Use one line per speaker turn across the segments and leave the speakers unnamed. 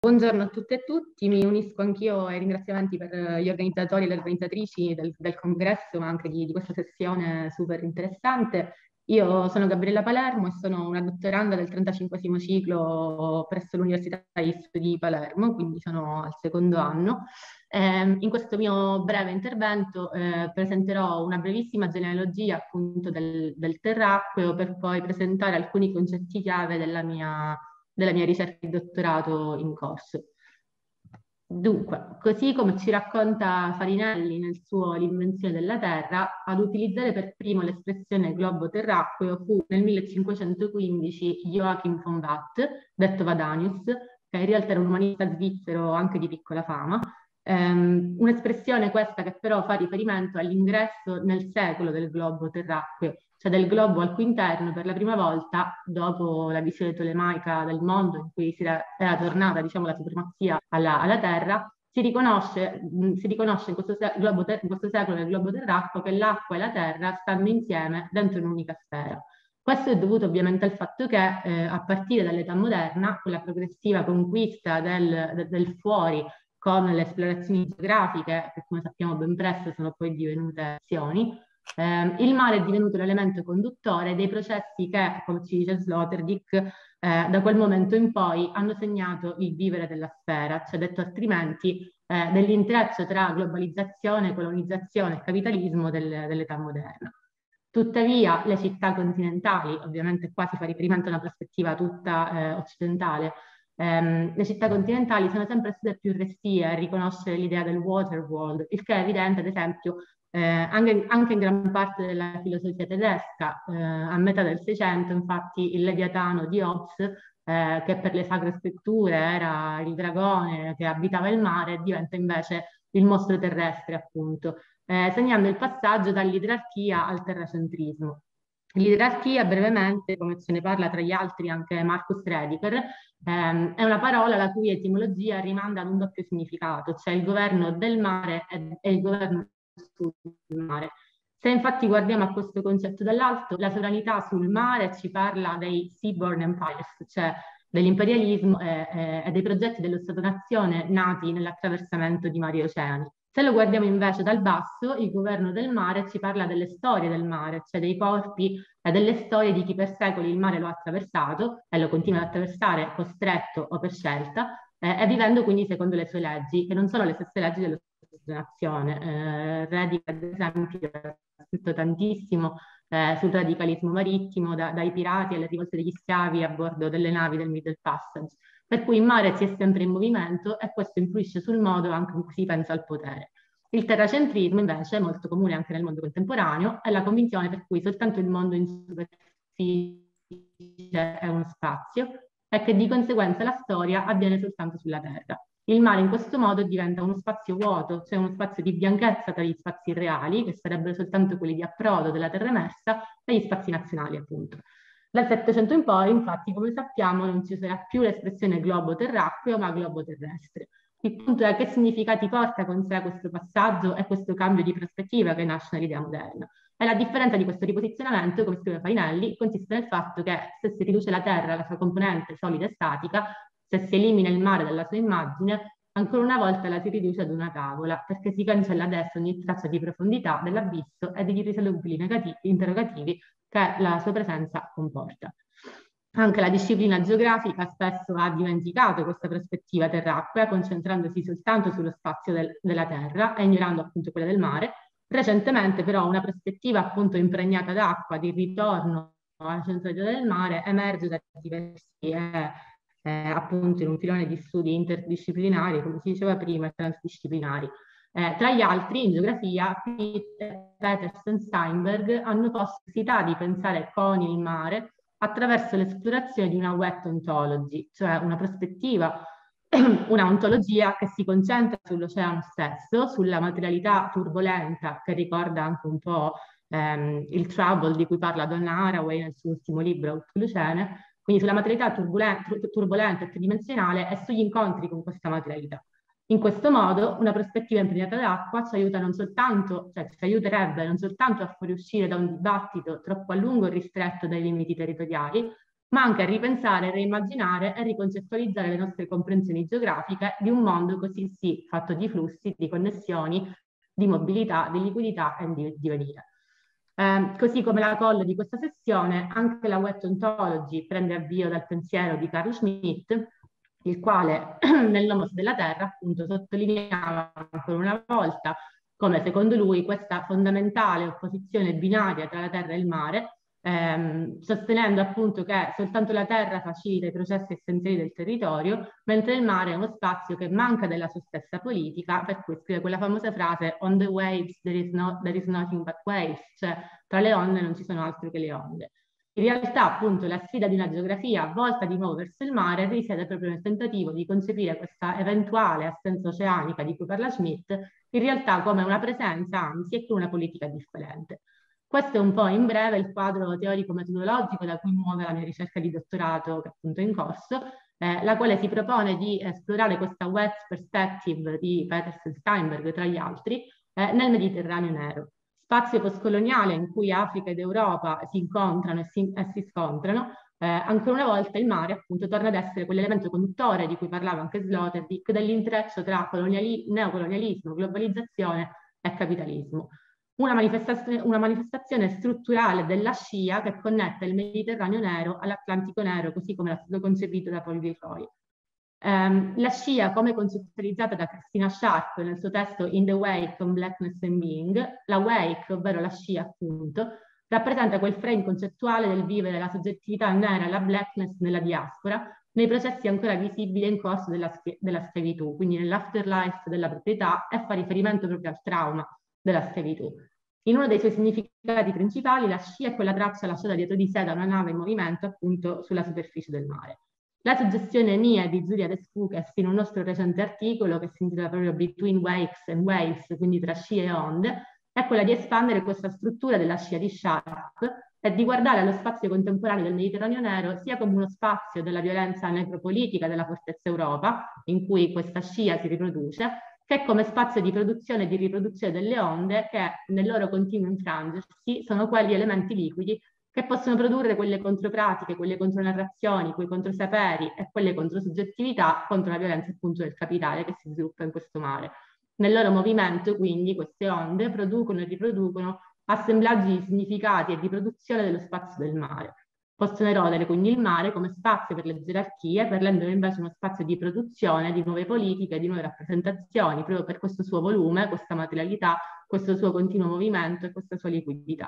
Buongiorno a tutte e tutti, mi unisco anch'io ai ringraziamenti per gli organizzatori e le organizzatrici del congresso, ma anche di questa sessione super interessante. Io sono Gabriella Palermo e sono una dottoranda del 35° ciclo presso l'Università degli Studi di Palermo, quindi sono al secondo anno. In questo mio breve intervento presenterò una brevissima genealogia appunto del terracqueo per poi presentare alcuni concetti chiave della mia ricerca di dottorato in corso. Dunque, così come ci racconta Farinelli nel suo L'invenzione della Terra, ad utilizzare per primo l'espressione globo terracqueo fu nel 1515 Joachim von Watt, detto Vadanius, che in realtà era un umanista svizzero anche di piccola fama. Un'espressione questa che però fa riferimento all'ingresso nel secolo del globo terracqueo, cioè del globo al cui interno per la prima volta, dopo la visione tolemaica del mondo in cui era tornata, diciamo, la supremazia alla Terra, si riconosce in questo secolo del globo terracqueo che l'acqua e la terra stanno insieme dentro un'unica sfera. Questo è dovuto ovviamente al fatto che a partire dall'età moderna, con la progressiva conquista del fuori, con le esplorazioni geografiche, che come sappiamo ben presto sono poi divenute azioni, il mare è divenuto l'elemento conduttore dei processi che, come ci dice Sloterdijk, da quel momento in poi hanno segnato il vivere della sfera, cioè detto altrimenti dell'intreccio tra globalizzazione, colonizzazione e capitalismo dell'età moderna. Tuttavia le città continentali, ovviamente qua si fa riferimento a una prospettiva tutta occidentale, le città continentali sono sempre state più restie a riconoscere l'idea del water world, il che è evidente ad esempio anche in gran parte della filosofia tedesca. A metà del Seicento, infatti, il Leviatano di Hobbes, che per le sacre scritture era il dragone che abitava il mare, diventa invece il mostro terrestre, appunto, segnando il passaggio dall'idrarchia al terracentrismo. L'idrarchia, brevemente, come ce ne parla tra gli altri anche Marcus Rediker, è una parola la cui etimologia rimanda ad un doppio significato, cioè il governo del mare e il governo sul mare. Se infatti guardiamo a questo concetto dall'alto, la sovranità sul mare ci parla dei seaborne empires, cioè dell'imperialismo e dei progetti dello Stato-nazione nati nell'attraversamento di mari e oceani. Se lo guardiamo invece dal basso, il governo del mare ci parla delle storie del mare, cioè dei corpi e delle storie di chi per secoli il mare lo ha attraversato e lo continua ad attraversare costretto o per scelta, e vivendo quindi secondo le sue leggi, che non sono le stesse leggi dello Stato-nazione. Redick, ad esempio, ha scritto tantissimo sul radicalismo marittimo, dai pirati alle rivolte degli schiavi a bordo delle navi del Middle Passage. Per cui il mare si è sempre in movimento e questo influisce sul modo anche in cui si pensa al potere. Il terracentrismo invece, molto comune anche nel mondo contemporaneo, è la convinzione per cui soltanto il mondo in superficie è uno spazio e che di conseguenza la storia avviene soltanto sulla Terra. Il mare in questo modo diventa uno spazio vuoto, cioè uno spazio di bianchezza tra gli spazi reali, che sarebbero soltanto quelli di approdo della terra emersa, e gli spazi nazionali, appunto. Dal Settecento in poi, infatti, come sappiamo, non ci userà più l'espressione globo terracqueo, ma globo terrestre. Il punto è che significati porta con sé questo passaggio e questo cambio di prospettiva che nasce nell'idea moderna. E la differenza di questo riposizionamento, come scrive Farinelli, consiste nel fatto che se si riduce la Terra alla sua componente solida e statica, se si elimina il mare dalla sua immagine, ancora una volta la si riduce ad una tavola, perché si cancella adesso ogni traccia di profondità dell'abisso e degli irrisolubili interrogativi che la sua presenza comporta. Anche la disciplina geografica spesso ha dimenticato questa prospettiva terracquea, concentrandosi soltanto sullo spazio della terra e ignorando appunto quella del mare. Recentemente però una prospettiva appunto impregnata d'acqua di ritorno alla centralità del mare emerge da diversi appunto in un filone di studi interdisciplinari, come si diceva prima, e transdisciplinari. Tra gli altri, in geografia, Peterson e Steinberg hanno posto necessità di pensare con il mare attraverso l'esplorazione di una wet ontology, cioè una prospettiva, una ontologia che si concentra sull'oceano stesso, sulla materialità turbolenta, che ricorda anche un po' il trouble di cui parla Donna Haraway nel suo ultimo libro, Ultralucene, quindi sulla materialità turbolenta e tridimensionale e sugli incontri con questa materialità. In questo modo una prospettiva impregnata d'acqua ci aiuta non soltanto, cioè ci aiuterebbe non soltanto a fuoriuscire da un dibattito troppo a lungo e ristretto dai limiti territoriali, ma anche a ripensare, reimmaginare e riconcettualizzare le nostre comprensioni geografiche di un mondo così sì fatto di flussi, di connessioni, di mobilità, di liquidità e di divenire. Così come la colla di questa sessione, anche la Wet Ontology prende avvio dal pensiero di Carl Schmitt, il quale nel Nomos della Terra appunto sottolineava ancora una volta come secondo lui questa fondamentale opposizione binaria tra la terra e il mare, sostenendo appunto che soltanto la terra facilita i processi essenziali del territorio, mentre il mare è uno spazio che manca della sua stessa politica, per cui scrive quella famosa frase "On the waves there is nothing but waves", cioè tra le onde non ci sono altro che le onde. In realtà, appunto, la sfida di una geografia volta di nuovo verso il mare risiede proprio nel tentativo di concepire questa eventuale assenza oceanica di cui parla Schmitt, in realtà come una presenza, anzi, e con una politica differente. Questo è un po' in breve il quadro teorico-metodologico da cui muove la mia ricerca di dottorato che appunto è in corso, la quale si propone di esplorare questa wet perspective di Peters e Steinberg, tra gli altri, nel Mediterraneo nero. Spazio postcoloniale in cui Africa ed Europa si incontrano e si scontrano, ancora una volta il mare appunto torna ad essere quell'elemento conduttore di cui parlava anche Sloterdijk dell'intreccio tra neocolonialismo, globalizzazione e capitalismo. Una manifestazione strutturale della scia che connette il Mediterraneo nero all'Atlantico nero, così come era stato concepito da Paul Villeroy. La scia, come concettualizzata da Christina Sharp nel suo testo In the Wake on Blackness and Being, la wake, ovvero la scia appunto, rappresenta quel frame concettuale del vivere la soggettività nera e la blackness nella diaspora, nei processi ancora visibili in corso della schiavitù, quindi nell'afterlife della proprietà, e fa riferimento proprio al trauma della schiavitù. In uno dei suoi significati principali, la scia è quella traccia lasciata dietro di sé da una nave in movimento appunto sulla superficie del mare. La suggestione mia di Giulia De Spuches in un nostro recente articolo che si intitola proprio Between Wakes and Waves, quindi tra scie e onde, è quella di espandere questa struttura della scia di Sharp e di guardare allo spazio contemporaneo del Mediterraneo nero sia come uno spazio della violenza necropolitica della fortezza Europa, in cui questa scia si riproduce, che come spazio di produzione e di riproduzione delle onde che nel loro continuo infrangersi sono quegli elementi liquidi che possono produrre quelle contropratiche, quelle contronarrazioni, quei controsaperi e quelle controsoggettività contro la violenza appunto del capitale che si sviluppa in questo mare. Nel loro movimento, quindi, queste onde producono e riproducono assemblaggi di significati e di produzione dello spazio del mare. Possono erodere quindi il mare come spazio per le gerarchie, per renderlo invece uno spazio di produzione di nuove politiche, di nuove rappresentazioni, proprio per questo suo volume, questa materialità, questo suo continuo movimento e questa sua liquidità.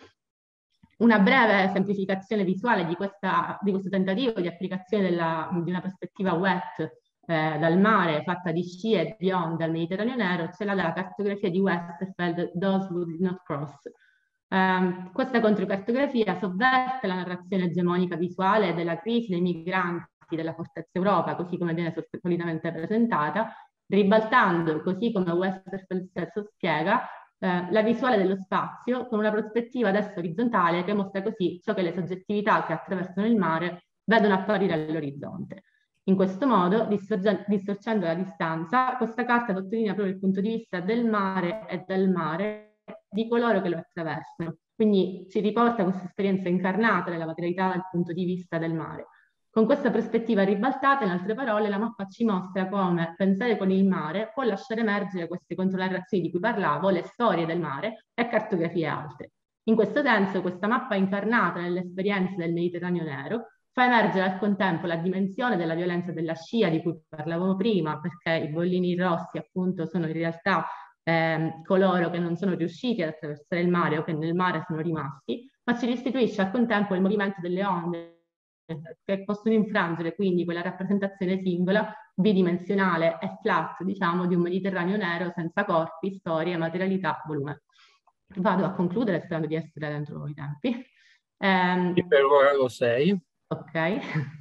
Una breve semplificazione visuale di questo tentativo di applicazione di una prospettiva wet dal mare fatta di scie e di onde al Mediterraneo nero ce l'ha dalla cartografia di Westerfeld, Those Who Did Not Cross. Questa controcartografia sovverte la narrazione egemonica visuale della crisi dei migranti della fortezza Europa, così come viene solitamente presentata, ribaltando, così come Westerfeld stesso spiega, la visuale dello spazio con una prospettiva adesso orizzontale che mostra così ciò che le soggettività che attraversano il mare vedono apparire all'orizzonte. In questo modo, distorcendo la distanza, questa carta sottolinea proprio il punto di vista del mare e del mare di coloro che lo attraversano. Quindi ci riporta questa esperienza incarnata della materialità dal punto di vista del mare. Con questa prospettiva ribaltata, in altre parole, la mappa ci mostra come pensare con il mare può lasciare emergere queste controllarrazioni di cui parlavo, le storie del mare e cartografie altre. In questo senso, questa mappa incarnata nelle esperienze del Mediterraneo nero fa emergere al contempo la dimensione della violenza della scia di cui parlavamo prima, perché i bollini rossi appunto sono in realtà coloro che non sono riusciti ad attraversare il mare o che nel mare sono rimasti, ma ci restituisce al contempo il movimento delle onde che possono infrangere quindi quella rappresentazione singola, bidimensionale e flat, diciamo, di un Mediterraneo nero senza corpi, storie, materialità, volume. Vado a concludere sperando di essere dentro i tempi.
Per ora lo sei.
Ok.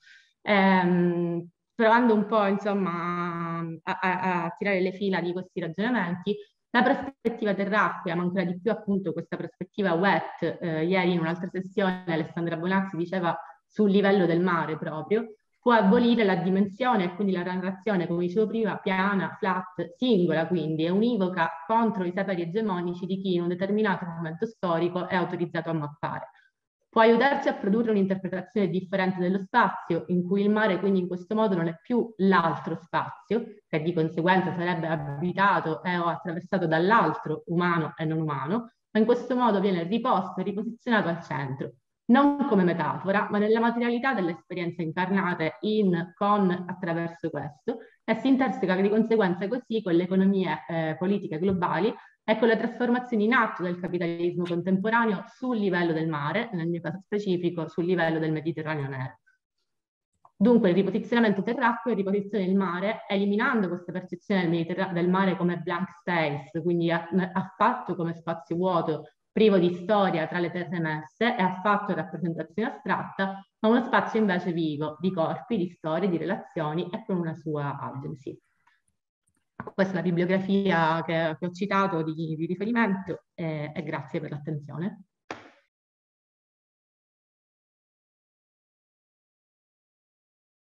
Provando un po', insomma, a tirare le fila di questi ragionamenti, la prospettiva terracquea, ma ancora di più appunto questa prospettiva wet, ieri in un'altra sessione Alessandra Bonazzi diceva sul livello del mare proprio, può abolire la dimensione e quindi la narrazione, come dicevo prima, piana, flat, singola quindi, e univoca contro i saperi egemonici di chi in un determinato momento storico è autorizzato a mappare. può aiutarci a produrre un'interpretazione differente dello spazio, in cui il mare quindi in questo modo non è più l'altro spazio, che di conseguenza sarebbe abitato o attraversato dall'altro, umano e non umano, ma in questo modo viene riposto e riposizionato al centro, non come metafora, ma nella materialità delle esperienze incarnate in, con, attraverso questo, e si interseca di conseguenza così con le economie politiche globali e con le trasformazioni in atto del capitalismo contemporaneo sul livello del mare, nel mio caso specifico sul livello del Mediterraneo nero. Dunque il riposizionamento terracqueo riposiziona il mare, eliminando questa percezione del mare come blank space, quindi affatto come spazio vuoto, privo di storia tra le terre emerse e affatto rappresentazione astratta, ma uno spazio invece vivo, di corpi, di storie, di relazioni e con una sua agency. Questa è la bibliografia che ho citato di riferimento e grazie per l'attenzione.